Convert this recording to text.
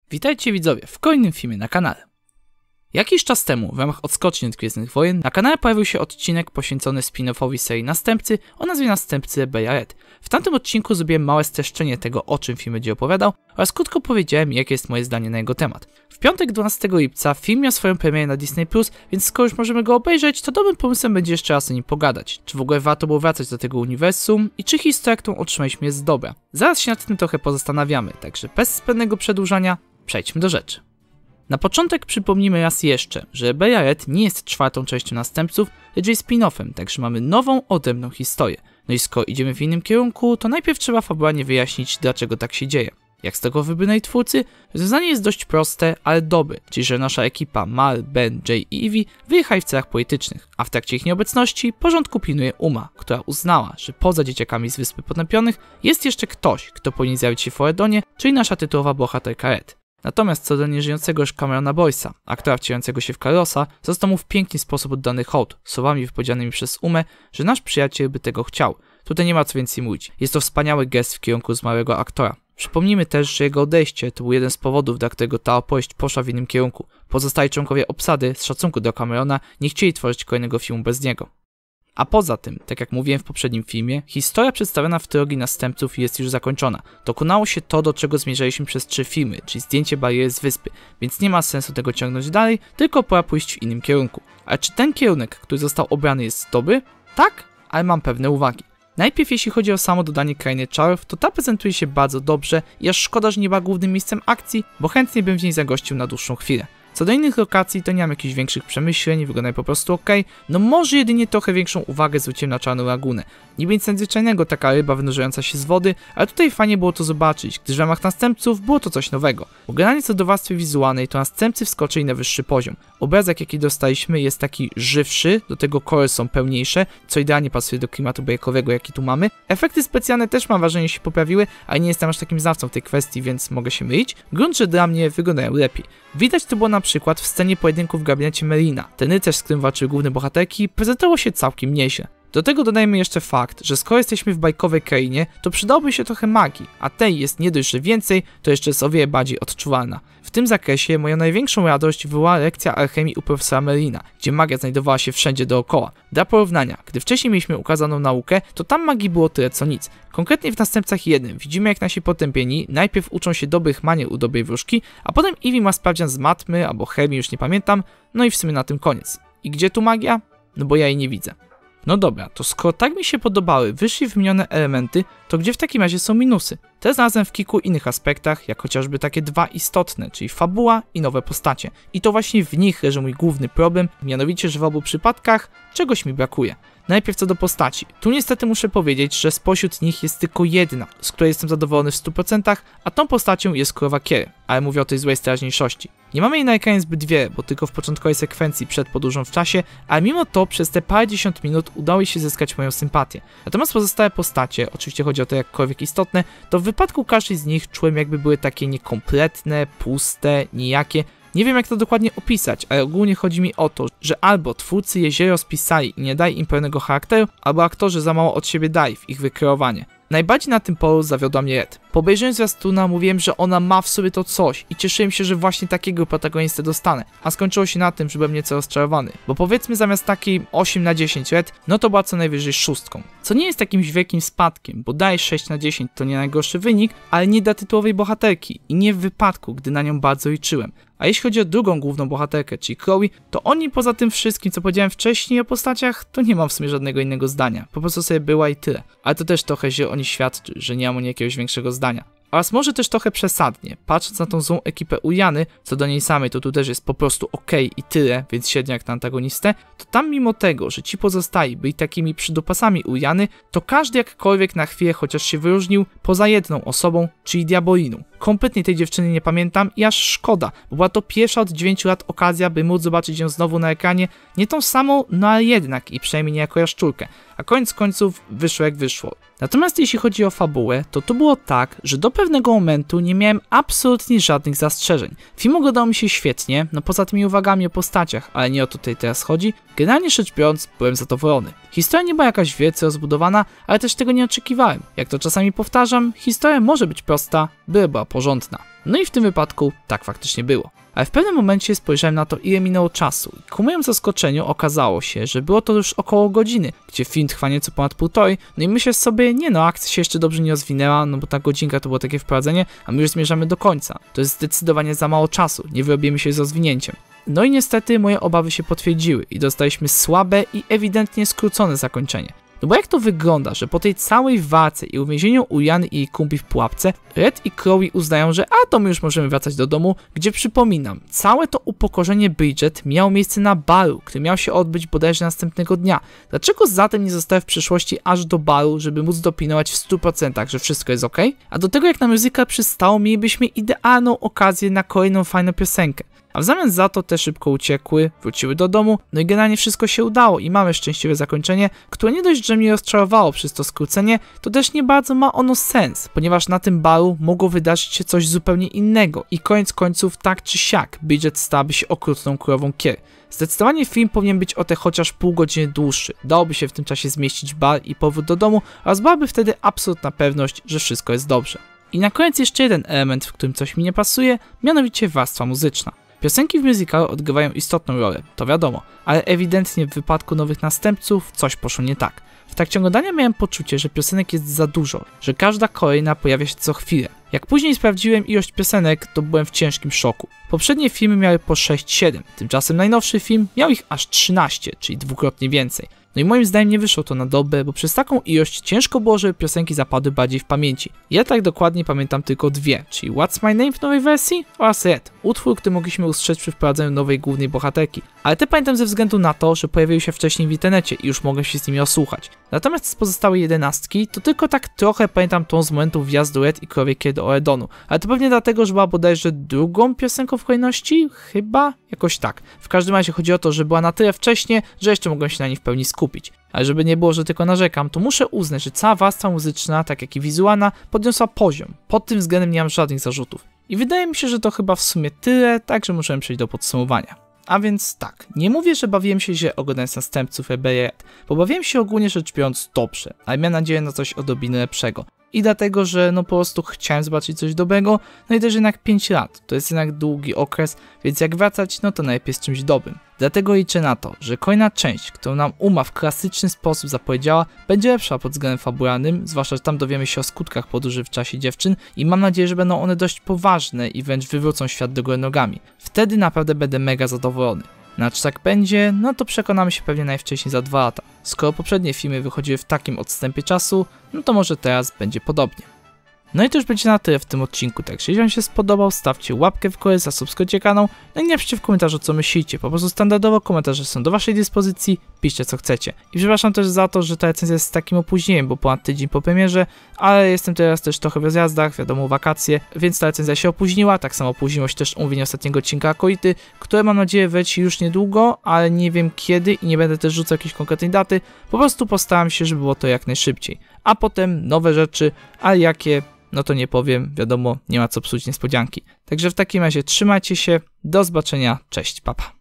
Witajcie widzowie w kolejnym filmie na kanale. Jakiś czas temu w ramach odskoczni od Gwiezdnych Wojen na kanale pojawił się odcinek poświęcony spin-offowi serii Następcy o nazwie Następcy Beja Red. W tamtym odcinku zrobiłem małe streszczenie tego, o czym film będzie opowiadał oraz krótko powiedziałem, jakie jest moje zdanie na jego temat. W piątek 12 lipca film miał swoją premierę na Disney+, więc skoro już możemy go obejrzeć, to dobrym pomysłem będzie jeszcze raz o nim pogadać. Czy w ogóle warto było wracać do tego uniwersum i czy historia, którą otrzymaliśmy, jest dobra. Zaraz się nad tym trochę pozastanawiamy, także bez zbędnego przedłużania przejdźmy do rzeczy. Na początek przypomnijmy raz jeszcze, że Beja Red nie jest czwartą częścią Następców, lecz jest spin-offem, także mamy nową, odrębną historię. No i skoro idziemy w innym kierunku, to najpierw trzeba fabularnie wyjaśnić, dlaczego tak się dzieje. Jak z tego wybrnęli twórcy? Rozwiązanie jest dość proste, ale dobre, czyli że nasza ekipa Mal, Ben, Jay i Evie wyjechali w celach politycznych, a w trakcie ich nieobecności porządku pilnuje Uma, która uznała, że poza dzieciakami z Wyspy Potępionych jest jeszcze ktoś, kto powinien zjawić się w Fordonie, czyli nasza tytułowa bohaterka Red. Natomiast co do nieżyjącego już Camerona Boysa, aktora wcielającego się w Carlosa, został mu w piękny sposób oddany hołd, słowami wypowiedzianymi przez Umę, że nasz przyjaciel by tego chciał. Tutaj nie ma co więcej mówić. Jest to wspaniały gest w kierunku zmarłego aktora. Przypomnijmy też, że jego odejście to był jeden z powodów, dla którego ta opowieść poszła w innym kierunku. Pozostali członkowie obsady, z szacunku do Camerona, nie chcieli tworzyć kolejnego filmu bez niego. A poza tym, tak jak mówiłem w poprzednim filmie, historia przedstawiona w trylogii Następców jest już zakończona. Dokonało się to, do czego zmierzaliśmy przez 3 filmy, czyli zdjęcie bariery z wyspy, więc nie ma sensu tego ciągnąć dalej, tylko pora pójść w innym kierunku. Ale czy ten kierunek, który został obrany, jest dobry? Tak, ale mam pewne uwagi. Najpierw jeśli chodzi o samo dodanie Krainy Czarów, to ta prezentuje się bardzo dobrze i aż szkoda, że nie była głównym miejscem akcji, bo chętnie bym w niej zagościł na dłuższą chwilę. Co do innych lokacji, to nie mam jakichś większych przemyśleń, wyglądają po prostu ok. No może jedynie trochę większą uwagę zwróciłem na Czarną Lagunę. Niby nic nadzwyczajnego, taka ryba wynurzająca się z wody, ale tutaj fajnie było to zobaczyć, gdyż w ramach Następców było to coś nowego. Bo generalnie co do warstwy wizualnej, to Następcy wskoczyli na wyższy poziom. Obrazek jaki dostaliśmy jest taki żywszy, do tego kolory są pełniejsze, co idealnie pasuje do klimatu bajkowego jaki tu mamy. Efekty specjalne też mam wrażenie się poprawiły, ale nie jestem aż takim znawcą w tej kwestii, więc mogę się mylić. Grunt, że dla mnie wyglądają lepiej. Widać to było na przykład w scenie pojedynku w gabinecie Merlina. Ten rycerz, z którym walczyły główne bohaterki, prezentował się całkiem nieźle. Do tego dodajmy jeszcze fakt, że skoro jesteśmy w bajkowej krainie, to przydałoby się trochę magii, a tej jest nie dość, że więcej, to jeszcze jest o wiele bardziej odczuwalna. W tym zakresie moją największą radość wywołała lekcja alchemii u profesora Merlina, gdzie magia znajdowała się wszędzie dookoła. Dla porównania, gdy wcześniej mieliśmy ukazaną naukę, to tam magii było tyle co nic. Konkretnie w Następcach 1 widzimy, jak nasi potępieni najpierw uczą się dobrych manier u dobrej wróżki, a potem Evie ma sprawdzian z matmy albo chemii, już nie pamiętam, no i w sumie na tym koniec. I gdzie tu magia? No bo ja jej nie widzę. No dobra, to skoro tak mi się podobały wyżej wymienione elementy, to gdzie w takim razie są minusy? Te znalazłem w kilku innych aspektach, jak chociażby takie dwa istotne, czyli fabuła i nowe postacie. I to właśnie w nich leży mój główny problem, mianowicie, że w obu przypadkach czegoś mi brakuje. Najpierw co do postaci. Tu niestety muszę powiedzieć, że spośród nich jest tylko jedna, z której jestem zadowolony w 100%, a tą postacią jest królowa Kier, ale mówię o tej złej teraźniejszości. Nie mamy jej na ekranie zbyt wiele, bo tylko w początkowej sekwencji przed podróżą w czasie, ale mimo to przez te parędziesiąt minut udało jej się zyskać moją sympatię. Natomiast pozostałe postacie, oczywiście chodzi o to jakkolwiek istotne, to w wypadku każdej z nich czułem jakby były takie niekompletne, puste, nijakie. Nie wiem jak to dokładnie opisać, ale ogólnie chodzi mi o to, że albo twórcy je źle rozpisali i nie dali im pełnego charakteru, albo aktorzy za mało od siebie dali w ich wykreowanie. Najbardziej na tym polu zawiodła mnie Red. Po obejrzeniu zwiastuna mówiłem, że ona ma w sobie to coś i cieszyłem się, że właśnie takiego protagonistę dostanę, a skończyło się na tym, że byłem nieco rozczarowany, bo powiedzmy zamiast takiej 8 na 10 Red, no to była co najwyżej 6, co nie jest jakimś wielkim spadkiem, bo daje 6 na 10 to nie najgorszy wynik, ale nie dla tytułowej bohaterki i nie w wypadku, gdy na nią bardzo liczyłem. A jeśli chodzi o drugą główną bohaterkę, czyli Chloe, to o niej poza tym wszystkim, co powiedziałem wcześniej o postaciach, to nie mam w sumie żadnego innego zdania. Po prostu sobie była i tyle. Ale to też trochę się o niej świadczy, że nie mam o niej jakiegoś większego zdania. Oraz może też trochę przesadnie, patrząc na tą złą ekipę Ujany, co do niej samej to tu też jest po prostu okej i tyle, więc średnio jak na antagonistę, to tam mimo tego, że ci pozostali byli takimi przydupasami Ujany, to każdy jakkolwiek na chwilę chociaż się wyróżnił poza jedną osobą, czyli Diaboliną. Kompletnie tej dziewczyny nie pamiętam i aż szkoda, bo była to pierwsza od 9 lat okazja, by móc zobaczyć ją znowu na ekranie, nie tą samą, no ale jednak i przynajmniej nie jako jaszczurkę, a koniec końców wyszło jak wyszło. Natomiast jeśli chodzi o fabułę, to tu było tak, że do pewnego momentu nie miałem absolutnie żadnych zastrzeżeń. Film oglądał mi się świetnie, no poza tymi uwagami o postaciach, ale nie o to tutaj teraz chodzi. Generalnie rzecz biorąc, byłem zadowolony. Historia nie była jakaś wielce rozbudowana, ale też tego nie oczekiwałem. Jak to czasami powtarzam, historia może być prosta, była porządna. No i w tym wypadku tak faktycznie było. Ale w pewnym momencie spojrzałem na to, ile minęło czasu i ku mojemu zaskoczeniu okazało się, że było to już około godziny, gdzie film trwa nieco ponad półtorej, no i myślę sobie, nie no, akcja się jeszcze dobrze nie rozwinęła, no bo ta godzinka to było takie wprowadzenie, a my już zmierzamy do końca. To jest zdecydowanie za mało czasu, nie wyrobimy się z rozwinięciem. No i niestety moje obawy się potwierdziły i dostaliśmy słabe i ewidentnie skrócone zakończenie. No bo jak to wygląda, że po tej całej walce i uwięzieniu Ujany i jej kumpli w pułapce, Red i Chloe uznają, że to my już możemy wracać do domu, gdzie przypominam, całe to upokorzenie Bridget miało miejsce na balu, który miał się odbyć bodajże następnego dnia. Dlaczego zatem nie zostały w przyszłości aż do balu, żeby móc dopilnować w 100%, że wszystko jest ok? A do tego jak na musical przystało, mielibyśmy idealną okazję na kolejną fajną piosenkę. A w zamian za to te szybko uciekły, wróciły do domu, no i generalnie wszystko się udało i mamy szczęśliwe zakończenie, które nie dość, że mnie rozczarowało przez to skrócenie, to też nie bardzo ma ono sens, ponieważ na tym balu mogło wydarzyć się coś zupełnie innego i koniec końców tak czy siak Bridget stałaby się okrutną królową Kier. Zdecydowanie film powinien być o te chociaż pół godziny dłuższy, dałoby się w tym czasie zmieścić bal i powrót do domu oraz byłaby wtedy absolutna pewność, że wszystko jest dobrze. I na koniec jeszcze jeden element, w którym coś mi nie pasuje, mianowicie warstwa muzyczna. Piosenki w musicalu odgrywają istotną rolę, to wiadomo, ale ewidentnie w wypadku nowych następców coś poszło nie tak. W trakcie oglądania miałem poczucie, że piosenek jest za dużo, że każda kolejna pojawia się co chwilę. Jak później sprawdziłem ilość piosenek, to byłem w ciężkim szoku. Poprzednie filmy miały po 6-7, tymczasem najnowszy film miał ich aż 13, czyli dwukrotnie więcej. No i moim zdaniem nie wyszło to na dobę, bo przez taką ilość ciężko było, żeby piosenki zapadły bardziej w pamięci. Ja tak dokładnie pamiętam tylko dwie, czyli What's My Name w nowej wersji oraz Red, utwór, który mogliśmy usłyszeć przy wprowadzeniu nowej głównej bohaterki. Ale te pamiętam ze względu na to, że pojawiły się wcześniej w internecie i już mogłem się z nimi osłuchać. Natomiast z pozostałej 11 to tylko tak trochę pamiętam tą z momentu wjazdu Red i Chloe do Oredonu, ale to pewnie dlatego, że była bodajże drugą piosenką w kolejności, chyba? Jakoś tak. W każdym razie chodzi o to, że była na tyle wcześnie, że jeszcze mogłem się na niej w pełni skupić. Ale żeby nie było, że tylko narzekam, to muszę uznać, że cała warstwa muzyczna, tak jak i wizualna, podniosła poziom. Pod tym względem nie mam żadnych zarzutów. I wydaje mi się, że to chyba w sumie tyle, także możemy przejść do podsumowania. A więc tak, nie mówię, że bawiłem się źle oglądając następców Rebellion, bo bawiłem się ogólnie rzecz biorąc dobrze, ale miałem nadzieję na coś odrobinę lepszego. I dlatego, że no po prostu chciałem zobaczyć coś dobrego, no i też jednak 5 lat, to jest jednak długi okres, więc jak wracać, no to najlepiej z czymś dobrym. Dlatego liczę na to, że kolejna część, którą nam Uma w klasyczny sposób zapowiedziała, będzie lepsza pod względem fabularnym, zwłaszcza, że tam dowiemy się o skutkach podróży w czasie dziewczyn i mam nadzieję, że będą one dość poważne i wręcz wywrócą świat do góry nogami. Wtedy naprawdę będę mega zadowolony. No czy tak będzie, no to przekonamy się pewnie najwcześniej za 2 lata. Skoro poprzednie filmy wychodziły w takim odstępie czasu, no to może teraz będzie podobnie. No i to już będzie na tyle w tym odcinku, tak jeśli wam się spodobał, stawcie łapkę w górę, zasubskrybujcie kanał, no i napiszcie w komentarzu co myślicie, po prostu standardowo komentarze są do waszej dyspozycji, piszcie co chcecie. I przepraszam też za to, że ta recenzja jest z takim opóźnieniem, bo ponad tydzień po premierze, ale jestem teraz też trochę w rozjazdach, wiadomo wakacje, więc ta recenzja się opóźniła, tak samo opóźniło się też omówienie ostatniego odcinka Akolity, które mam nadzieję wleci już niedługo, ale nie wiem kiedy i nie będę też rzucał jakiejś konkretnej daty, po prostu postaram się, żeby było to jak najszybciej. A potem nowe rzeczy, ale jakie? No to nie powiem, wiadomo, nie ma co psuć niespodzianki. Także w takim razie trzymajcie się, do zobaczenia, cześć, papa.